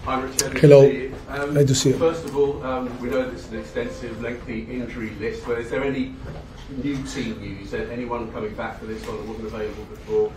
Hi, Richard. Hello. Nice to see you. First of all, we know this is an extensive, lengthy injury list, but is there any new team news? Anyone coming back for this one that wasn't available before?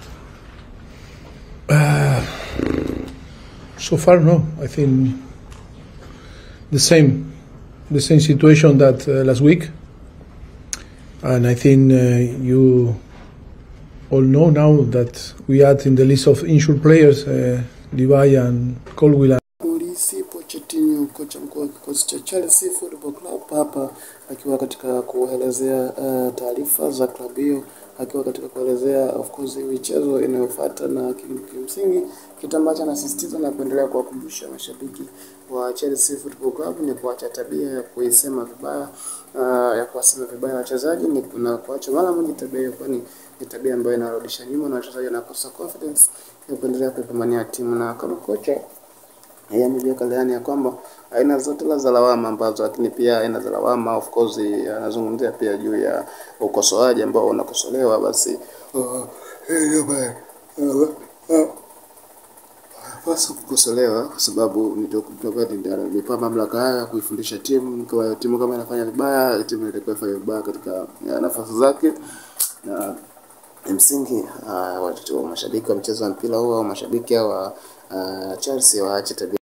So far, no. I think the same situation that last week, and I think you all know now that we add in the list of injured players Levi and Colwill. Polisi Pochettino, kocha mkuu wa kikosi cha Chelsea Football Club, hapa akiwa katika kuelezea taarifa za klabu hiyo, akiwa katika kuelezea of course michezo inayofuata, na kimsingi kitu ambacho anasisitiza na kuendelea kuwakumbusha mashabiki wa Chelsea Football Club ni kuacha tabia ya kuisema vibaya, ya kuwasema vibaya wachezaji, ni kuna kuacha mara moja tabia, kwani ni tabia ambayo inarudisha nyuma na wachezaji wanakosa confidence ya kuendelea kupambania timu. Na kama kocha ameweka bayani ya kwamba aina zote za lawama ambazo, lakini pia aina za lawama of course anazungumzia pia juu ya ukosoaji ambao unakosolewa, basi basi kukosolewa kwa sababu ndio mamlaka haya kuifundisha timu. Kwa timu kama inafanya vibaya, timu inatakiwa ifanye vibaya katika nafasi zake, na msingi watu wa mashabiki wa mchezo wa mpira huo au mashabiki wa Chelsea waache tabia